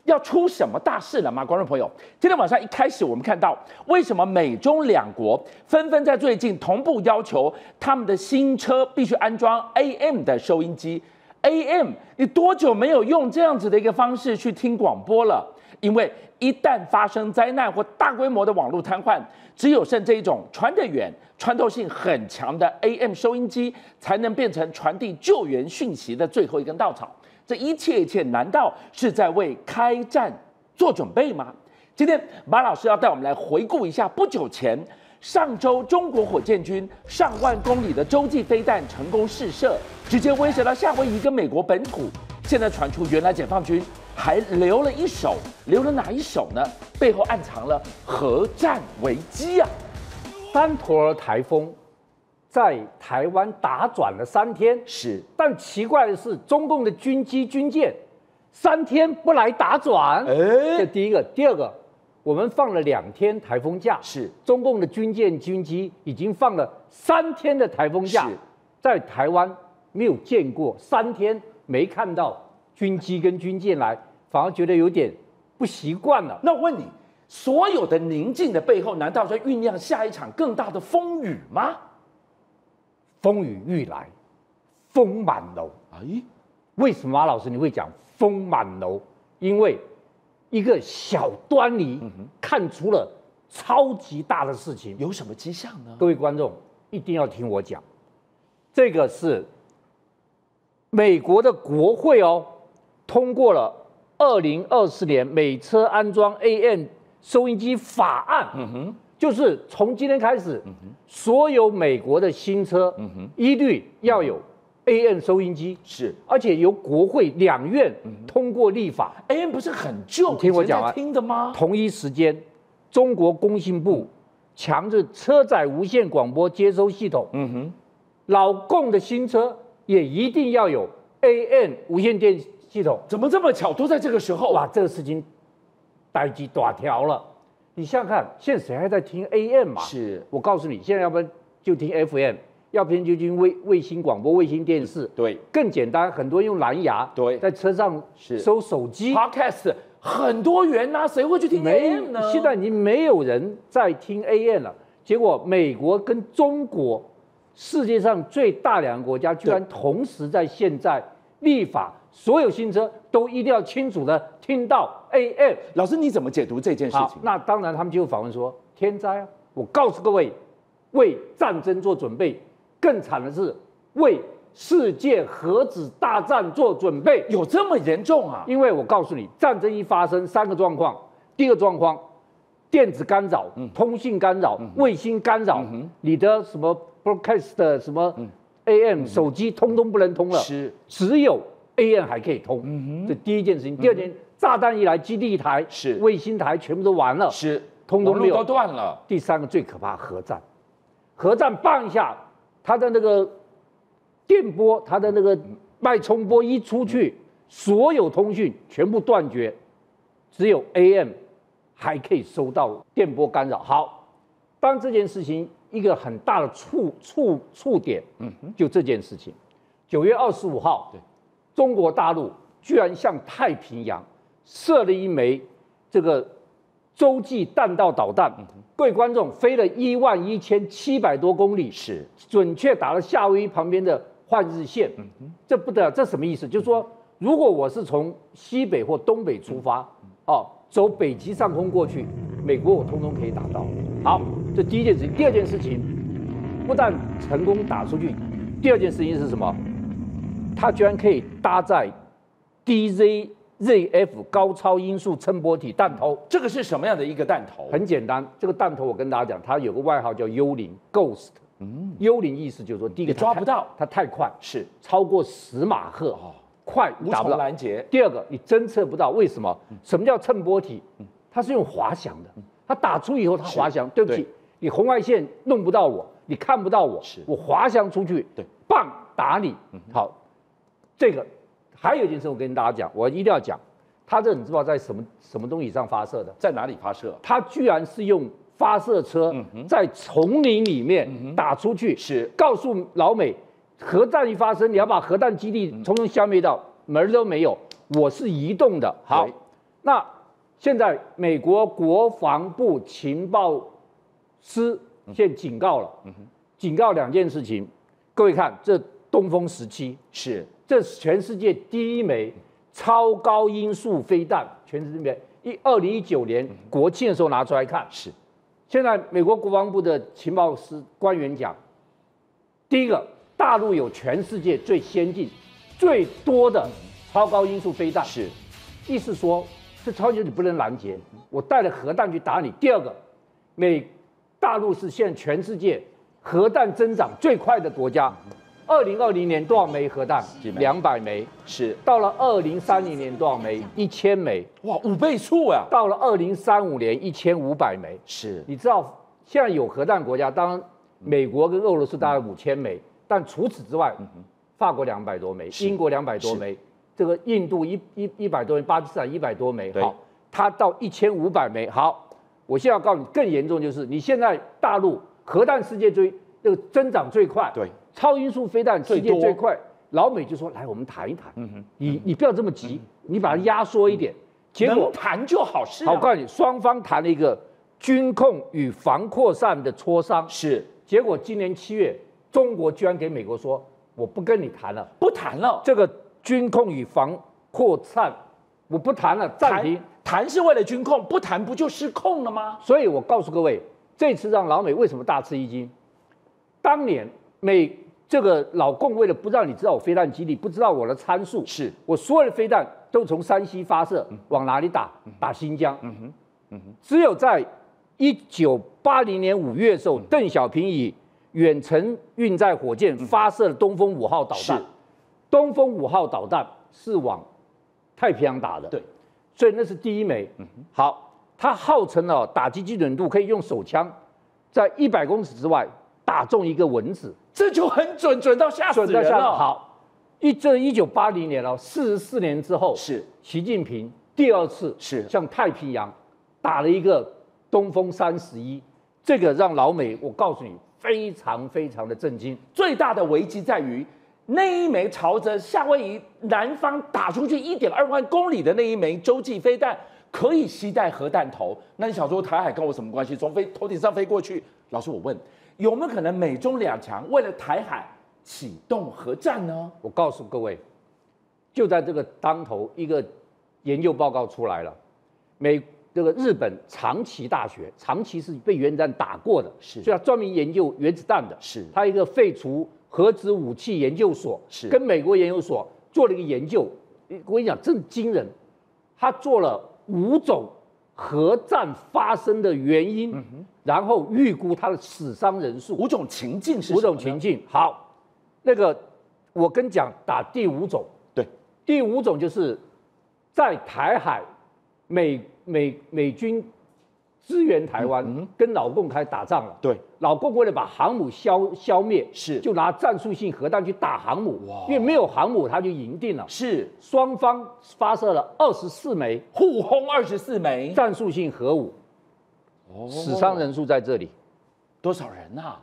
要出什么大事了吗？观众朋友，今天晚上一开始，我们看到为什么美中两国纷纷在最近同步要求他们的新车必须安装 AM 的收音机。AM， 你多久没有用这样子的一个方式去听广播了？因为一旦发生灾难或大规模的网络瘫痪，只有剩这一种传得远、穿透性很强的 AM 收音机，才能变成传递救援讯息的最后一根稻草。这一切，难道是在为开战做准备吗？今天马老师要带我们来回顾一下，不久前上周中国火箭军上万公里的洲际飞弹成功试射，直接威胁到夏威夷跟美国本土。现在传出，原来解放军还留了一手，留了哪一手呢？背后暗藏了核战危机啊！ 山陀儿台风在台湾打转了3天， 是， 但奇怪的是，中共的军机军舰3天不来打转，这第一个。第二个，我们放了2天台风假， 是， 中共的军舰军机已经放了3天的台风假，在台湾没有见过3天没看到军机跟军舰来，反而觉得有点不习惯了。 那我问你，所有的宁静的背后，难道在酝酿下一场更大的风雨吗？ 风雨欲来，风满楼。 哎， 为什么马老师你会讲风满楼？因为一个小端倪看出了超级大的事情。 有什么迹象呢？ 各位观众一定要听我讲，这个是美国的国会通过了2024年每车安装 AM 收音机法案。就是从今天开始，所有美国的新车一律要有 AM 收音机， 是， 而且由国会2院通过立法。 AM 不是很旧， 你听我讲啊， 听的吗？ 同一时间，中国工信部强制车载无线广播接收系统，老共的新车也一定要有 AM 无线电系统。 怎么这么巧，都在这个时候？ 哇，这个事情代际大条了。你想想看，现在谁还在听 AM 嘛？ 是， 我告诉你，现在要不然就听 FM， 要不然就听卫星广播、卫星电视。 对， 更简单，很多人用蓝牙。 对， 在车上收手机。 Podcast 很多元啊，谁会去听 AM 呢？ 现在已经没有人在听 AM 了。结果美国跟中国，世界上最大2个国家，居然同时在现在立法，所有新车都一定要清楚的听到 AM。 老师，你怎么解读这件事情？ 那当然，他们就访问说天灾啊！我告诉各位，为战争做准备，更惨的是为世界核子大战做准备。 有这么严重啊？ 因为我告诉你，战争一发生，3个状况。第一个状况，电子干扰、通信干扰、卫星干扰，你的什么 broadcast 什么 AM 手机通通不能通了， 是， 只有 AM 还可以通。这第一件事情。第二件，炸弹一来，基地台、卫星台全部都完了，通通没有， 都断了。 第3个最可怕，核战。核战棒一下，它的那个电波，它的那个脉冲波一出去，所有通讯全部断绝，只有 AM 还可以收到电波干扰。好，当这件事情一个很大的触点，就这件事情，9月25号，中国大陆居然向太平洋射了一枚这个洲际弹道导弹。各位观众，飞了11700多公里， 是准确打了夏威夷旁边的换日线。这不得了，这什么意思？就是说，如果我是从西北或东北出发，走北极上空过去，美国我通通可以打到。好，这第一件事情。第二件事情，不但成功打出去，第二件事情是什么？它居然可以搭载 DZF 高超音速称波体弹头。 这个是什么样的一个弹头？ 很简单，这个弹头我跟大家讲，它有个外号叫幽灵 Ghost。幽灵意思就是说，第一个抓不到， 它太快， 是超过10马赫，快无从拦截。 第二个，你侦测不到，为什么？什么叫称波体？它是用滑翔的，它打出以后它滑翔。对不起，你红外线弄不到我，你看不到我，我滑翔出去，棒打你。好，这个还有一件事我跟大家讲，我一定要讲，它这你知道在什么东西上发射的？ 在哪里发射？ 它居然是用发射车在丛林里面打出去， 是告诉老美，核战一发生，你要把核弹基地统统消灭掉，门儿都没有。我是移动的。好， 那现在美国国防部情报司现警告了，警告2件事情。各位看，这东风17 是， 这是全世界第一枚超高音速飞弹，全世界2019年国庆的时候拿出来看。 是， 现在美国国防部的情报司官员讲，第一个，大陆有全世界最先进、最多的超高音速飞弹， 是， 意思说这超级你不能拦截，我带了核弹去打你。第二个，大陆是现在全世界核弹增长最快的国家。2020年多少枚核弹？200枚。 是。 到了2030年多少枚？1000枚。 哇，5倍数啊！ 到了2035年1500枚。 是。 你知道现在有核弹国家，当然美国跟俄罗斯大概5000枚，但除此之外，法国200多枚，英国200多枚，这个印度100多枚，巴基斯坦100多枚。好，它到1500枚。好，我现在要告诉你，更严重就是你现在大陆核弹世界这个增长最快。 对。 超音速飞弹世界最快，老美就说：“来，我们谈一谈。你不要这么急，你把它压缩一点。”结果能谈就好事。 好，我告诉你，双方谈了一个军控与防扩散的磋商。 是。 结果今年7月，中国居然给美国说：“我不跟你谈了， 不谈了。 这个军控与防扩散，我不谈了，暂停。 谈是为了军控，不谈不就失控了吗？” 所以我告诉各位，这次让老美为什么大吃一惊？当年这个老共为了不让你知道我飞弹基地，不知道我的参数， 是我所有的飞弹都从山西发射，往哪里打？打新疆。只有在1980年5月的时候，邓小平以远程运载火箭发射了东风5号导弹。东风5号导弹是往太平洋打的， 对， 所以那是第一枚。好，它号称打击精准度可以用手枪在100公尺之外打中一个蚊子。 这就很准到吓死人了。 好，1980年了，44年之后， 是习近平第2次向太平洋打了一个东风31，这个让老美我告诉你非常非常的震惊。 最大的危机在于那一枚朝着夏威夷南方打出去1.2万公里的那一枚洲际飞弹，可以携带核弹头。那你想说台海跟我什么关系？从头顶上飞过去？老师，我问。有没有可能美中2强为了台海启动核战呢？ 我告诉各位，就在这个当头，一个研究报告出来了。这个日本长崎大学，长崎是被原子弹打过的，所以它专门研究原子弹的。它一个废除核子武器研究所，跟美国研究所做了一个研究。我跟你讲，真惊人，他做了5种核战发生的原因，然后预估它的死伤人数。 5种情境是什么呢 ？5种情境。好，那个我跟你讲，打第5种。 对， 第5种就是在台海美军支援台湾，跟老共开始打仗了。 对， 老共为了把航母消灭， 就拿战术性核弹去打航母，因为没有航母他就赢定了。双方发射了24枚， 互轰24枚战术性核武。死伤人数在这里， 多少人啊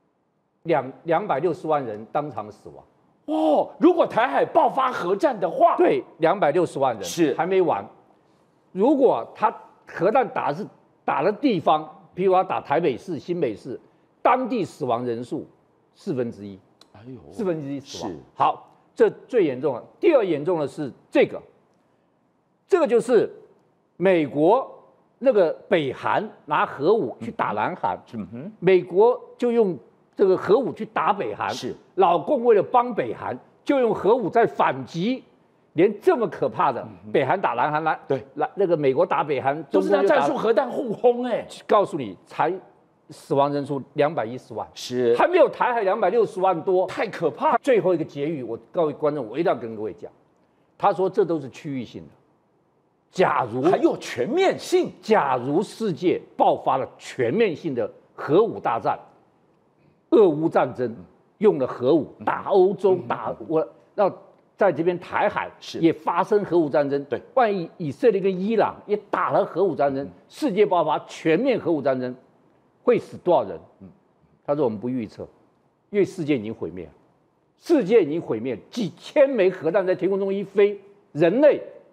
？260万人当场死亡。 如果台海爆发核战的话， 对，260万人还没完。如果他核弹打了地方，比如要打台北市、新北市，当地死亡人数1/4， 哎呦，1/4死亡。 是， 好，这最严重了。第2严重的是这个就是美国那个北韩拿核武去打南韩，美国就用这个核武去打北韩，老共为了帮北韩，就用核武在反击。连这么可怕的北韩打南韩那个美国打北韩， 都是拿战术核弹互轰告诉你，才死亡人数210万， 还没有台海260万多， 太可怕。 最后一个结语，我告诉观众，我一定要跟各位讲，他说这都是区域性的。假如还有全面性， 假如世界爆发了全面性的核武大战，俄乌战争用了核武打欧洲，打那。在这边台海也发生核武战争， 对， 万一以色列跟伊朗也打了核武战争，世界爆发全面核武战争，会死多少人？他说我们不预测，因为世界已经毁灭了，几千枚核弹在天空中一飞，人类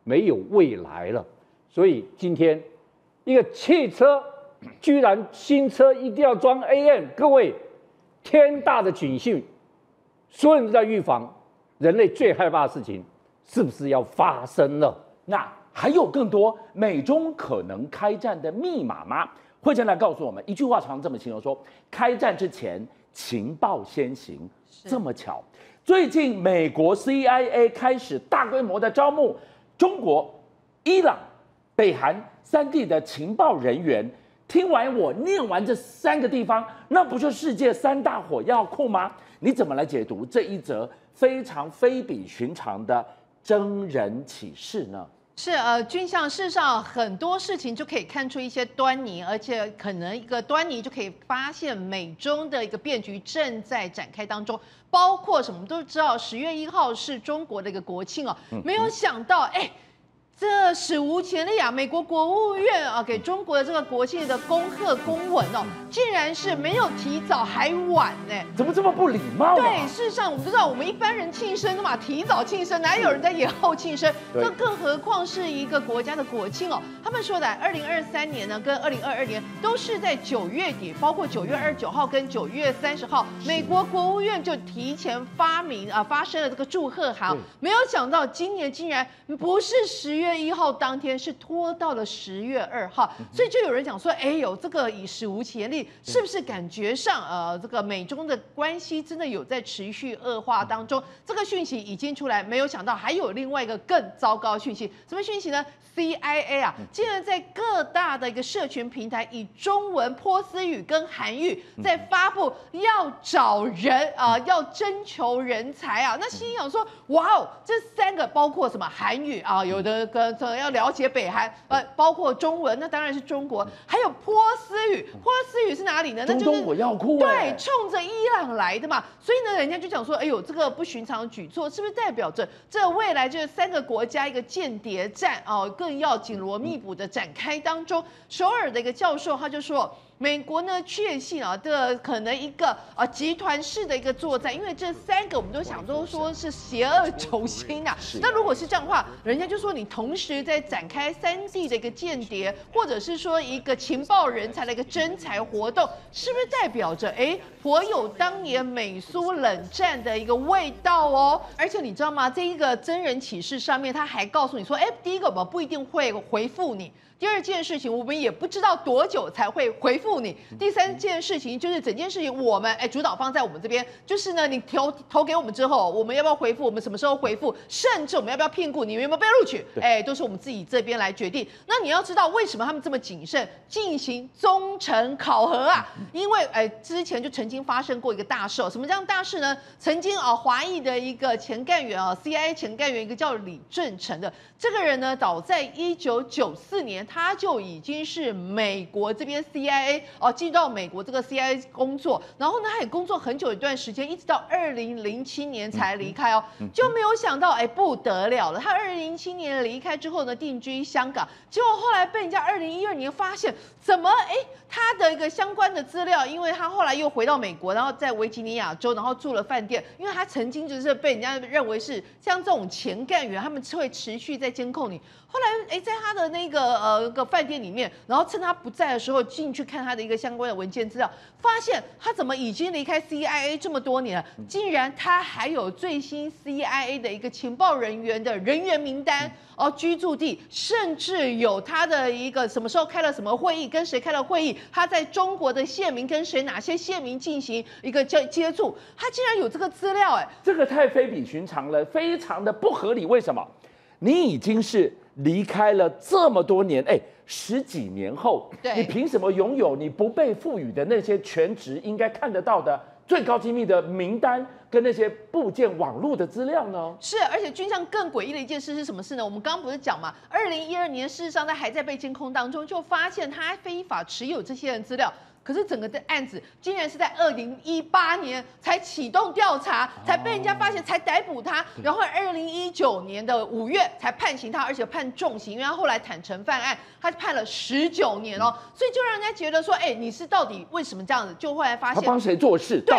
没有未来了。所以今天一个汽车居然新车一定要装 AM， 各位天大的警讯，所有人都在预防人类最害怕的事情是不是要发生了？ 那还有更多美中可能开战的密码吗？慧珍来告诉我们，一句话常这么形容说：开战之前情报先行。这么巧，最近美国 CIA 开始大规模的招募中国、伊朗、北韩3地的情报人员。听完我念完这3个地方，那不就世界3大火药库吗？你怎么来解读这一则非常非比寻常的真人启事呢？ 是军相，事实上很多事情就可以看出一些端倪，而且可能一个端倪就可以发现美中的一个变局正在展开当中，包括什么？我们都知道10月1号是中国的一个国庆哦，没有想到这史无前例啊！美国国务院啊给中国的这个国庆的恭贺公文哦，竟然是没有提早还晚呢？ 怎么这么不礼貌？ 对，事实上我们都知道，我们一般人庆生的嘛，提早庆生，哪有人在延后庆生？这更何况是一个国家的国庆哦。他们说的，2023年呢跟2022年都是在9月底，包括9月29号跟9月30号，美国国务院就提前发生了这个祝贺函。没有想到今年竟然不是10月1号当天，是拖到了10月2号，所以就有人讲说，有这个以史无前例，是不是感觉上这个美中的关系真的有在持续恶化当中？这个讯息已经出来，没有想到还有另外一个更糟糕的讯息，什么讯息呢？CIA 啊，竟然在各大的一个社群平台以中文、波斯语跟韩语在发布要找人要征求人才啊。那心想说，哇哦，这3个包括什么韩语啊，有的要了解北韩，包括中文，那当然是中国，还有波斯语。波斯语是哪里呢？那就是中东火药库， 对，冲着伊朗来的嘛。所以呢，人家就讲说，哎呦，这个不寻常的举措，是不是代表着这未来就是3个国家一个间谍战更要紧锣密鼓的展开当中？首尔的一个教授他就说，美国呢确信这可能一个集团式的一个作战，因为这3个我们都说是邪恶轴心啊。那如果是这样的话，人家就说你同时在展开3地的一个间谍，或者是说一个情报人才的一个征才活动，是不是代表着颇有当年美苏冷战的一个味道哦？而且你知道吗？这一个真人启事上面他还告诉你说，第一个我们不一定会回复你。第2件事情，我们也不知道多久才会回复你。第3件事情就是整件事情我们主导方在我们这边，就是呢，你投给我们之后，我们要不要回复，我们什么时候回复，甚至我们要不要聘雇你，有没有被录取，都是我们自己这边来决定。那你要知道为什么他们这么谨慎进行忠诚考核啊？因为之前就曾经发生过一个大事，什么这样大事呢？曾经华裔的一个前干员CIA 前干员，一个叫李正成的这个人呢，早在1994年。他就已经是美国这边 CIA 进到美国这个 CIA 工作，然后呢，他也工作很久一段时间，一直到2007年才离开就没有想到不得了了，他2007年离开之后呢，定居香港，结果后来被人家2012年发现，怎么他的一个相关的资料，因为他后来又回到美国，然后在维吉尼亚州，然后住了饭店，因为他曾经就是被人家认为是像这种前干员，他们会持续在监控你。后来在他的那个饭店里面，然后趁他不在的时候进去看他的一个相关的文件资料，发现他怎么已经离开 CIA 这么多年了，竟然他还有最新 CIA 的一个情报人员的人员名单居住地，甚至有他的一个什么时候开了什么会议，跟谁开了会议，他在中国的县民跟哪些县民进行一个接触，他竟然有这个资料这个太非比寻常了，非常的不合理。为什么？你已经是离开了这么多年，10几年后，你凭什么拥有你不被赋予的那些全职应该看得到的最高机密的名单跟那些部件网络的资料呢？ 是，而且军上更诡异的一件事是什么事呢？我们刚刚不是讲嘛，2012年事实上他还在被监控当中，就发现他非法持有这些人资料。可是整个的案子竟然是在2018年才启动调查，才被人家发现，才逮捕他，然后2019年的5月才判刑他，而且判重刑，因为他后来坦诚犯案，他判了19年所以就让人家觉得说，你是到底为什么这样子？就后来发现他帮谁做事？到底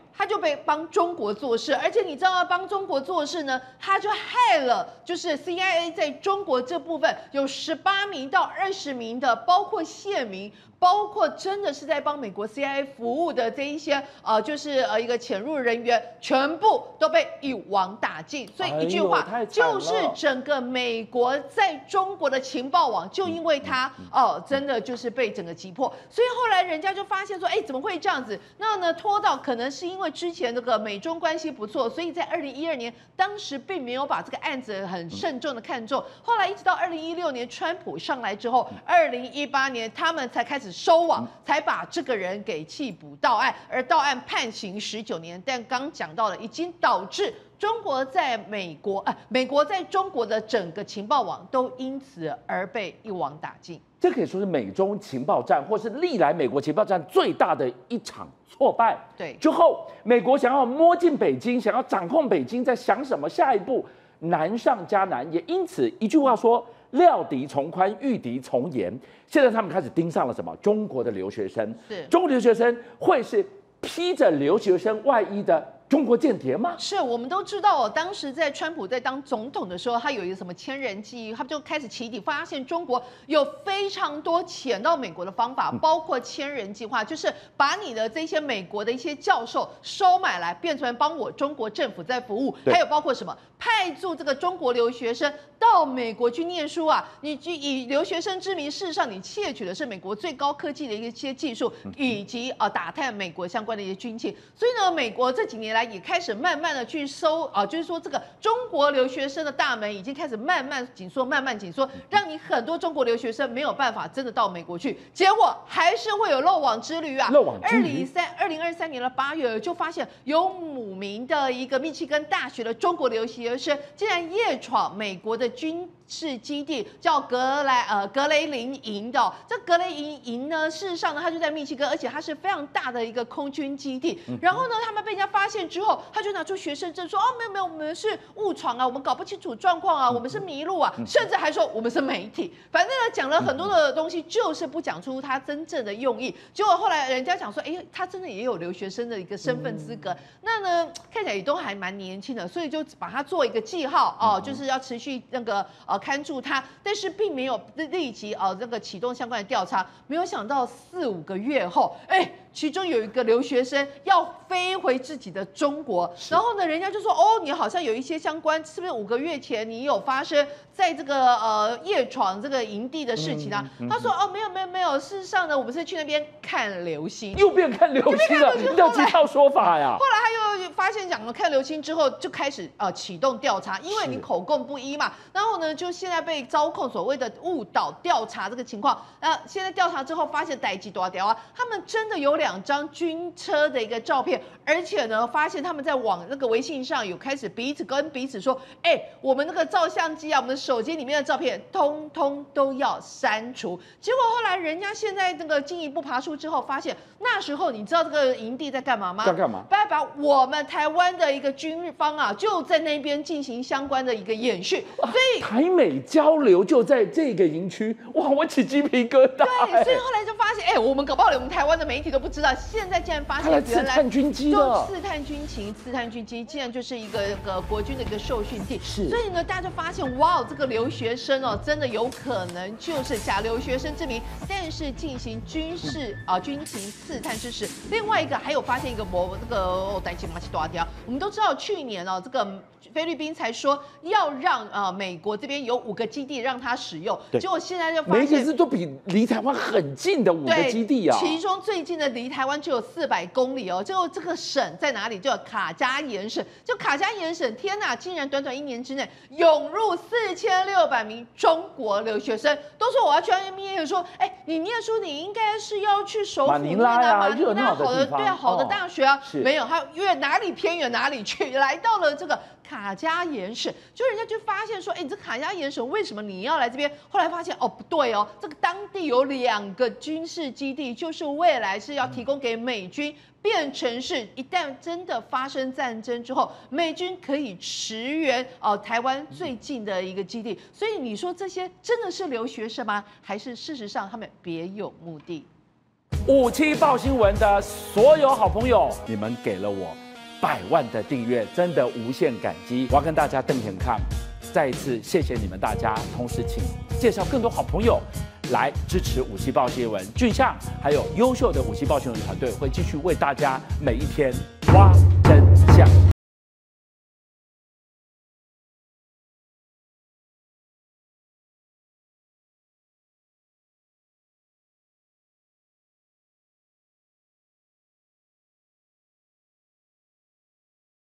他就被帮中国做事，而且你知道他帮中国做事呢，他就害了，就是 CIA 在中国这部分有18名到20名的，包括县民，包括真的是在帮美国 CIA 服务的这一些就是一个潜入人员，全部都被一网打尽。所以一句话，就是整个美国在中国的情报网，就因为他真的就是被整个击破。所以后来人家就发现说，哎，怎么会这样子？那呢拖到可能是因为之前这个美中关系不错，所以在2012年当时并没有把这个案子很慎重的看重。后来一直到2016年川普上来之后，2018年他们才开始收网，才把这个人给缉捕到案，而到案判刑19年。但刚讲到了，已经导致中国在美国在中国的整个情报网都因此而被一网打尽。 这可以说是美中情报战，或是历来美国情报战最大的一场挫败。 对， 之后美国想要摸进北京，想要掌控北京，在想什么？下一步难上加难，也因此一句话说：料敌从宽，御敌从严。现在他们开始盯上了什么？中国的留学生。 是， 中国留学生会是披着留学生外衣的中国间谍吗？ 是，我们都知道当时在川普在当总统的时候，他有一个什么千人计，他就开始起底，发现中国有非常多潜到美国的方法，包括千人计划，就是把你的这些美国的一些教授收买来，变成帮我中国政府在服务，还有包括什么派驻这个中国留学生到美国去念书啊，你以留学生之名，事实上你窃取的是美国最高科技的一些技术，以及打探美国相关的一些军情，所以呢，美国这几年来也开始慢慢的去收就是说这个中国留学生的大门已经开始慢慢紧缩，慢慢紧缩，让你很多中国留学生没有办法真的到美国去，结果还是会有漏网之鱼啊。 漏网之鱼。 2023年的8月就发现有5名的一个密歇根大学的中国留学生竟然夜闯美国的军事基地，叫格雷林营的。这格雷林营呢，事实上呢，它就在密歇根，而且它是非常大的一个空军基地。然后呢，他们被人家发现之后，他就拿出学生证说：“没有，我们是误闯啊，我们搞不清楚状况啊，我们是迷路啊，甚至还说我们是媒体。”反正呢，讲了很多的东西，就是不讲出他真正的用意。结果后来人家讲说：“哎，他真的也有留学生的一个身份资格。”那呢，看起来也都还蛮年轻的，所以就把他做一个记号就是要持续那个看住他，但是并没有立即这个启动相关的调查。没有想到4-5个月后，其中有一个留学生要飞回自己的中国，然后呢，人家就说：“你好像有一些相关，是不是5个月前你有发生在这个夜闯这个营地的事情啊？”他说：“没有，事实上呢，我们是去那边看流星。” 又变看流星了，有几套说法呀？ 后来他又发现讲了看流星之后，就开始启动调查，因为你口供不一嘛。然后呢，就现在被遭控所谓的误导调查这个情况。现在调查之后发现逮鸡多屌啊，他们真的有2张军车的一个照片，而且呢，发现他们在那个微信上有开始彼此跟彼此说：“我们那个照相机啊，我们的手机里面的照片，通通都要删除。”结果后来人家现在那个进一步爬出之后，发现那时候你知道这个营地在干嘛吗？ 在干嘛？ 把我们台湾的一个军方啊，就在那边进行相关的一个演训，所以台美交流就在这个营区，哇，我起鸡皮疙瘩。 对，所以后来就发现，我们搞不好连我们台湾的媒体都不知道，现在竟然发现原来刺探军机了， 就刺探军情、刺探军机，竟然就是一个国军的一个受训地。 是， 所以呢，大家就发现，哇，这个留学生真的有可能就是假留学生之名，但是进行军事军情刺探之时。另外一个还有发现一个代金马奇多条，我们都知道去年这个菲律宾才说要让美国这边有5个基地让他使用，结果现在就发现每一个都比离台湾很近的5个基地啊， 其中最近的离台湾只有400公里哦。就这个省在哪里？就卡加延省。就卡加延省，天哪，竟然短短1年之内涌入4600名中国留学生，都说我要去那边念书。你念书你应该是要去首府念马尼拉好的大学啊，没有，他越哪里偏远哪里去，来到了这个卡加延省，就人家就发现说，你这卡加延省为什么你要来这边？后来发现不对哦，这个当地有2个军事基地，就是未来是要提供给美军，变成是一旦真的发生战争之后，美军可以驰援台湾最近的一个基地。所以你说这些真的是留学生吗？还是事实上他们别有目的？ 57报新闻的所有好朋友，你们给了我100万的订阅，真的无限感激。我要跟大家瞪眼看，再一次谢谢你们大家，同时请介绍更多好朋友来支持57报新闻。俊相还有优秀的57报新闻团队会继续为大家每一天挖真相。